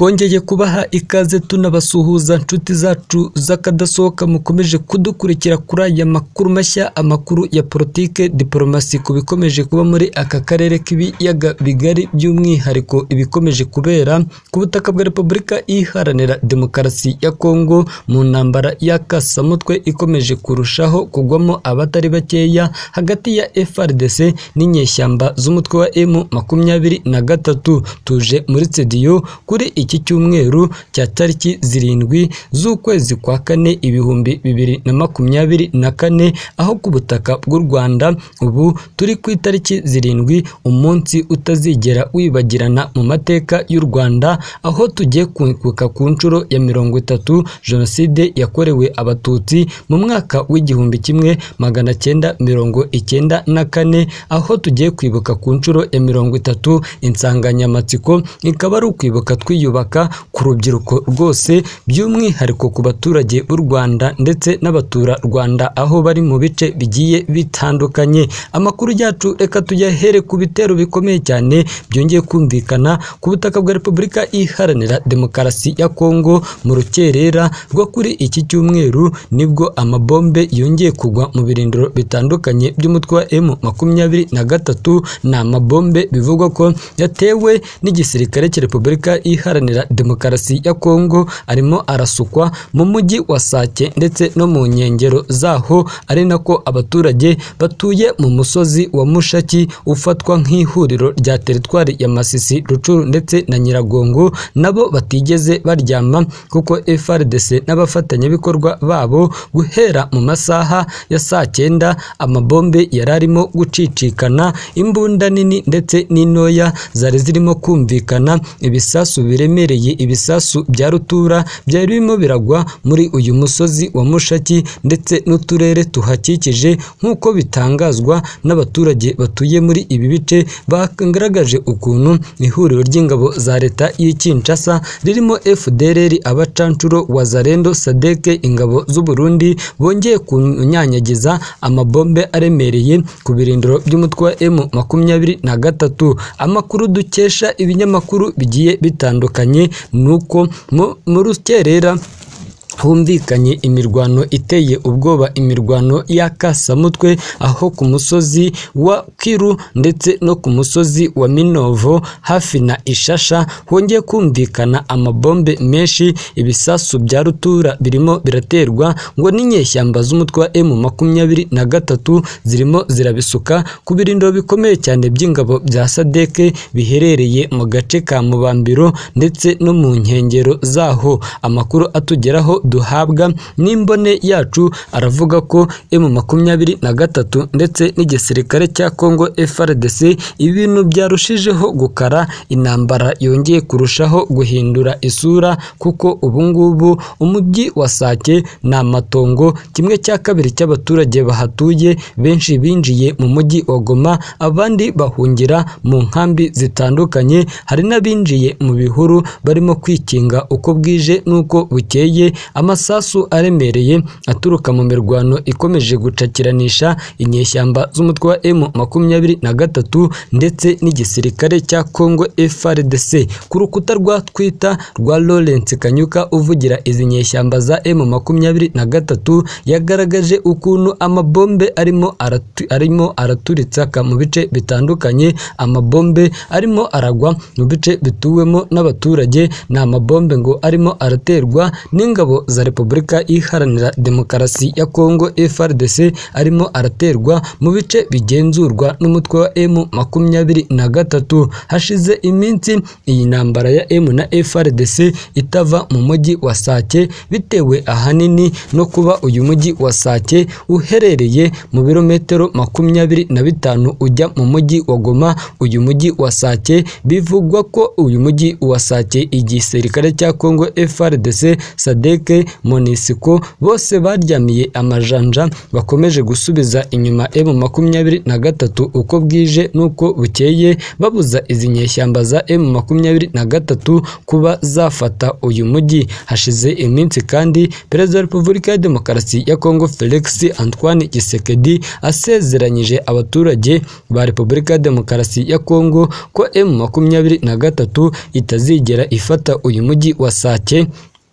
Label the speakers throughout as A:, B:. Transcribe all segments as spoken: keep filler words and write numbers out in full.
A: twongeye kubaha ikaze tunabasuhuza nshuti zacu zakadasohoka mukomeje kudukurikira kuri aya makuru mashya, amakuru ya politike diplomasi ku bikomeje kuba muri aka karere k'ibiyaga bigari, by'umwihariko ibikomeje kubera ku butaka bwa Repubulika Iharanira Demokarasi ya Kongo mu ntambara y'akasamutwe ikomeje kurushaho kugwamo abatari bakeya hagati ya F A R D C n'inyeshyamba z'umutwe wa M makumyabiri na gatatu. Tuje muri studio kuri iki cyumweru cya tariki zirindwi z'ukwezi kwa kane ibihumbi bibiri na makumyabiri na kane, aho ku butaka bw'u Rwanda ubu turi ku itariki zirindwi, umunsi utazigera wibagirana mu mateka y'u Rwanda, aho tugiye kwibuka ku nshuro ya mirongo itatu jenoside yakorewe abatutsi mu mwaka w'igihumbi kimwe magana cyenda mirongo icyenda na kane, aho tugiye kwibuka ku nshuro ya mirongo itatu. Insanganyamatsiko ikaba ari ukwibuka twiyubaka ku rubyiruko rwose, by'umwihariko ku baturage b'u Rwanda ndetse n'abatura Rwanda aho bari mu bice bigiye bitandukanye. Amakuru yacu reka tuyahere ku bitero bikomeye cyane byongeye kumvikana ku butaka bwa Repubulika Iharanira Demokarasi ya Kongo mu rukerera rwo kuri iki cyumweru, nibwo amabombe yongeye kugwa mu birindiro bitandukanye by'umutwe wa M makumyabiri na gatatu. Ni amabombe bivugwa ko yatewe n'igisirikare cya Repubulika Iharanira Demokarasi ya Kongo, arimo arasukwa mu mujyi wa Sake ndetse no mu nkengero zaho, ari nako abaturage batuye mu musozi wa Mushaki ufatwa nk'ihuriro rya teritwari ya Masisi, Rucuru ndetse na Nyiragongo nabo batigeze baryama, kuko F A R D C n'abafatanyabikorwa babo guhera mu masaha ya saa cyenda amabombe yari arimo gucicikana, imbunda nini ndetse n'intoya zari zirimo kumvikana, ibisasu biremereye, ibisasu bya rutura byari birimo biragwa muri uyu musozi wa Mushaki ndetse n'uturere tuhakikije, nk'uko bitangazwa n'abaturage batuye muri ibi bice. Bagaragaje ukuntu ihuriro ry'ingabo za leta y'i Kinshasa ririmo F D L R, abacancuro, Wazalendo, Sadeke, ingabo z'u Burundi bongeye kunyanyagiza amabombe aremereye ku birindiro by'umutwe wa M makumyabiri na gatatu. Amakuru dukesha ibinyamakuru bigiye bitandukanye nuko mu rukerera humvikanye imirwano iteye ubwoba, imirwano y'akasamutwe, aho ku musozi wa Kiru ndetse no ku musozi wa Minovo hafi na Ishasha hongeye kumvikana amabombe menshi, ibisasu bya rutura birimo biraterwa ngo n'inyeshyamba z'umutwe wa M makumyabiri na gatatu zirimo zirabisuka ku birindiro bikomeye cyane by'ingabo bya Sadeke biherereye mu gace ka Mubambiro ndetse no mu nkengero zaho. Amakuru atugeraho duhabwa n'imbone yacu aravuga ko M makumyabiri na gatatu ndetse n'igisirikare cya Kongo F A R D C ibintu byarushijeho gukara, intambara yongeye kurushaho guhindura isura, kuko ubu ngubu umujyi wa Sake ni amatongo, kimwe cya kabiri cy'abaturage bahatuye benshi binjiye mu mujyi wa Goma, abandi bahungira mu nkambi zitandukanye, hari n'abinjiye mu bihuru barimo kwikinga uko bwije n'uko bukeye. Amasasu aremereye aturuka mu mirwano ikomeje gucakiranisha inyeshyamba z'umutwe wa M makumyabiri na gatatu ndetse n'igisirikare cya Kongo F A R D C. Ku rukuta rwa Twitter rwa Lawrence Kanyuka uvugira izi nyeshyamba za M makumyabiri na gatatu yagaragaje ukuntu amabombe arimo aratu, arimo araturitsa mu bice bitandukanye, amabombe arimo aragwa mu bice bituwemo n'abaturage, ni amabombe ngo arimo araterwa n'ingabo za Repubulika Iharanira Demokarasi ya Kongo F A R D C, arimo araterwa mu bice bigenzurwa n'umutwe wa M makumyabiri na gatatu. Hashize iminsi iyi ntambara ya M na F A R D C itava mu mujyi wa Sake, bitewe ahanini no kuba uyu mujyi wa Sake uherereye mu birometero makumyabiri na bitanu ujya mu mujyi wa Goma. Uyu mujyi wa Sake bivugwa ko uyu mujyi wa Sake igisirikare cya Kongo F A R D C, Sadek Sadeke, Monisco bose baryamiye amajanja bakomeje gusubiza inyuma M makumyabiri na gatatu uko bwije nuko bukeye, babuza izi nyeshyamba za M makumyabiri na gatatu kuba zafata uyu mujyi. Hashize iminsi kandi Perezida wa Repubulika ya Demokarasi ya Kongo Felix Antoine Tshisekedi asezeranyije abaturage ba Repubulika ya Demokarasi ya Kongo ko M makumyabiri na gatatu itazigera ifata uyu mujyi wa Sake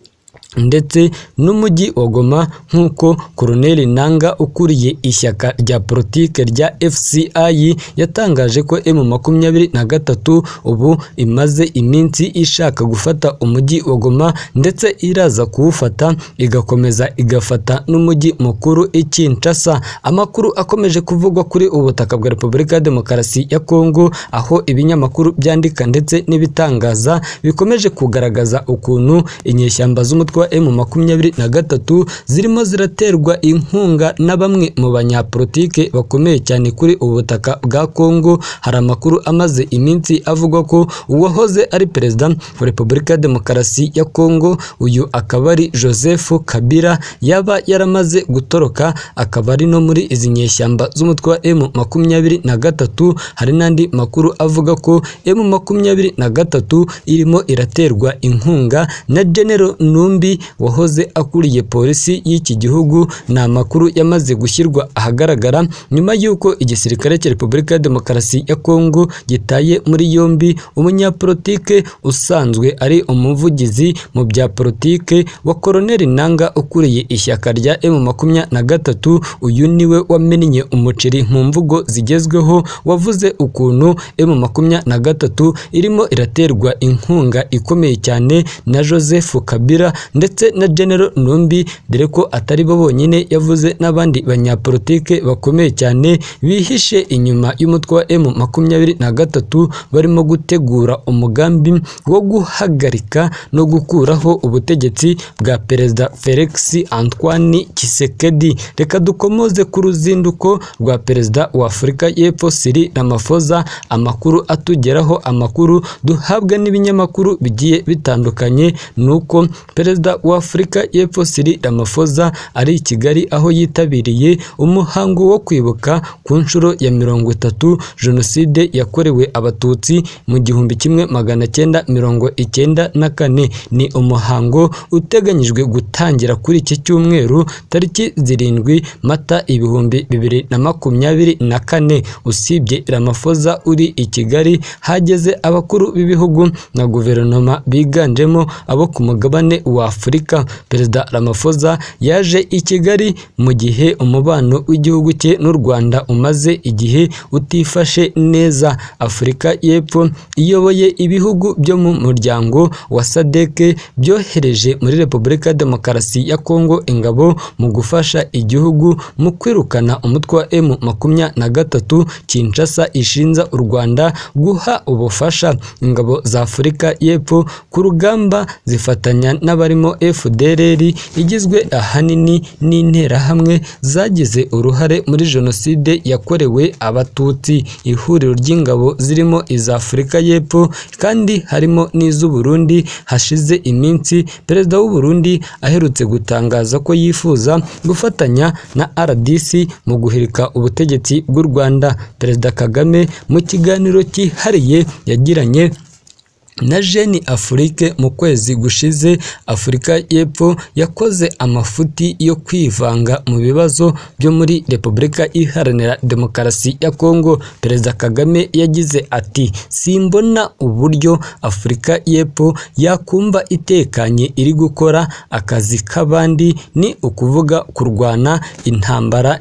A: ndetse n'umujyi wa Goma, nk'uko Colonel Nanga ukuriye ishyaka rya politike rya F C I yatangaje ko M makumyabiri na gatatu ubu imaze iminsi ishaka gufata umujyi wa Goma ndetse iraza kuwufata igakomeza igafata n'umujyi mukuru i Kinshasa. Amakuru akomeje kuvugwa kuri ubutaka bwa Repubulika ya Demokarasi ya Kongo, aho ibinyamakuru byandika ndetse n'ibitangaza bikomeje kugaragaza ukuntu inyeshyamba z'umutwe wa M makumyabiri na gatatu zirimo ziraterwa inkunga na bamwe mu banyapolitike bakomeye cyane kuri ubutaka bwa Kongo. Hari amakuru amaze iminsi avuga ko uwahoze ari perezida wa Repubulika ya Demokarasi ya Kongo, uyu akaba ari Joseph Kabila, yaba yaramaze gutoroka akaba ari no muri izi nyeshyamba z'umutwe wa M makumyabiri na gatatu. Hari n'andi makuru avuga ko M makumyabiri na gatatu irimo iraterwa inkunga na General Numbi wahoze akuriye polisi y'iki gihugu. Ni amakuru yamaze gushyirwa ahagaragara nyuma y'uko igisirikare cya Repubulika ya Demokarasi ya Kongo gitaye muri yombi umunyapolitike usanzwe ari umuvugizi mu bya politike wa Colonel Nanga ukuriye ishyaka rya M makumyabiri na gatatu. Uyu niwe wamennye umuceri mu mvugo zigezweho, wavuze ukuntu M makumyabiri na gatatu irimo iraterwa inkunga ikomeye cyane na Joseph Kabila ndetse na General Numbi, dore ko atari bo bonyine yavuze n'abandi banyapolitike bakomeye cyane bihishe inyuma y'umutwe wa M makumyabiri na gatatu barimo gutegura umugambi wo guhagarika no gukuraho ubutegetsi bwa Perezida Felix Antoine Tshisekedi. Reka dukomoze ku ruzinduko rwa Perezida wa Afurika y'Epfo Cyril Ramaphosa. Amakuru atugeraho, amakuru duhabwa n'ibinyamakuru bigiye bitandukanye, nuko Perezida wa Afurika y'Epfo Cyril Ramaphosa ari i Kigali aho yitabiriye umuhango wo kwibuka ku nshuro ya mirongo itatu Jenoside yakorewe Abatutsi mu gihumbi kimwe magana cyenda mirongo icyenda na kane. Ni umuhango uteganyijwe gutangira kuri iki cyumweru tariki zirindwi Mata ibihumbi bibiri na makumyabiri na kane. Usibye Ramaphosa uri i Kigali, hageze abakuru b'ibihugu na guverinoma biganjemo abo ku mugabane wa Afurika. Perezida Ramaphosa yaje i Kigali mu gihe umubano w'igihugu cye n'u Rwanda umaze igihe utifashe neza. Afurika y'Epfo iyoboye ibihugu byo mu muryango wa Sadeke byohereje muri Repubulika ya Demokarasi ya Kongo ingabo mu gufasha igihugu mu kwirukana umutwe wa M makumyabiri na gatatu. Kinshasa ishinza u Rwanda guha ubufasha ingabo za Afurika y'Epfo ku rugamba zifatanya n'abarimo F D L R igizwe ahanini n'interahamwe zagize uruhare muri Jenoside yakorewe Abatutsi. Ihuriro ry'ingabo zirimo iza Afurika y'Epfo kandi harimo n'iz'u Burundi. Hashize iminsi Perezida w'u Burundi aherutse gutangaza ko yifuza gufatanya na R D C mu guhirika ubutegetsi bw'u Rwanda. Perezida Kagame mu kiganiro cyihariye yagiranye na Jeune Afrique mu kwezi gushize, Afurika y'Epfo yakoze amafuti yo kwivanga mu bibazo byo muri Repubulika Iharanira Demokarasi ya Kongo. Perezida Kagame yagize ati, simbona uburyo Afurika y'Epfo yakumva itekanye iri gukora akazi k'abandi, ni ukuvuga kurwana intambara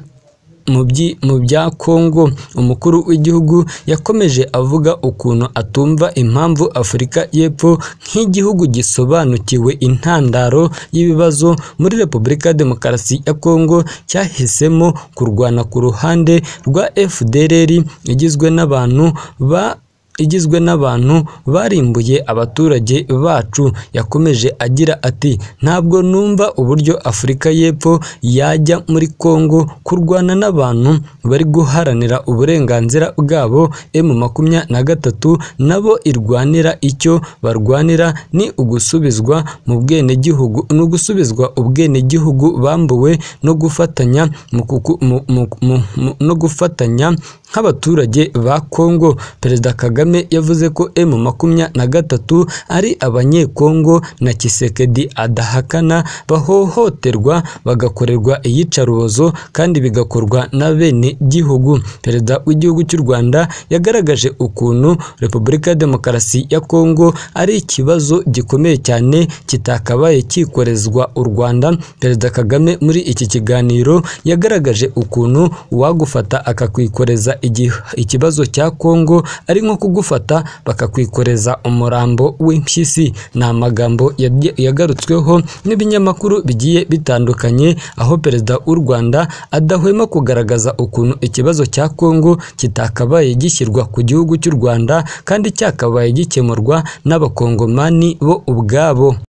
A: mu bya Kongo. Umukuru w'igihugu yakomeje avuga ukuntu atumva impamvu Afurika y'Epfo nk'igihugu gisobanukiwe intandaro y'ibibazo muri Repubulika ya Demokarasi ya Kongo cyahisemo kurwana ku ruhande rwa F D L R igizwe n'abantu ba igizwe n'abantu barimbuye abaturage bacu. Yakomeje agira ati ntabwo numva uburyo Afurika y'Epfo yajya muri Kongo kurwana n'abantu bari guharanira uburenganzira bwabo. M makumyabiri na gatatu nabo irwanira icyo barwanira ni ugusubizwa mu bwenegihugu no gusubizwa ubwenegihugu bambuwe no gufatanya mu kuku- mu- mu- mu- mu- no gufatanya nk'abaturage ba Kongo. Perezida Kagame yavuze ko M makumyabiri na gatatu ari abanyekongo na Tshisekedi adahakana, bahohoterwa bagakorerwa iyicarubozo kandi bigakorwa na bene gihugu. Perezida w'igihugu cy'u Rwanda yagaragaje ukuntu Repubulika ya Demokarasi ya Kongo ari ikibazo gikomeye cyane kitakabaye kikorezwa u Rwanda. Perezida Kagame muri iki kiganiro yagaragaje ukuntu uwagufata akakwikoreza igi- ikibazo cya Kongo ari nko kugufata bakakwikoreza umurambo w'impyisi. Ni amagambo yagi- yagarutsweho n'ibinyamakuru bigiye bitandukanye, aho perezida w'u Rwanda adahwema kugaragaza ukuntu ikibazo cya Kongo kitakabaye gishyirwa ku gihugu cy'u Rwanda kandi cyakabaye gikemurwa n'abakongomani bo ubwabo.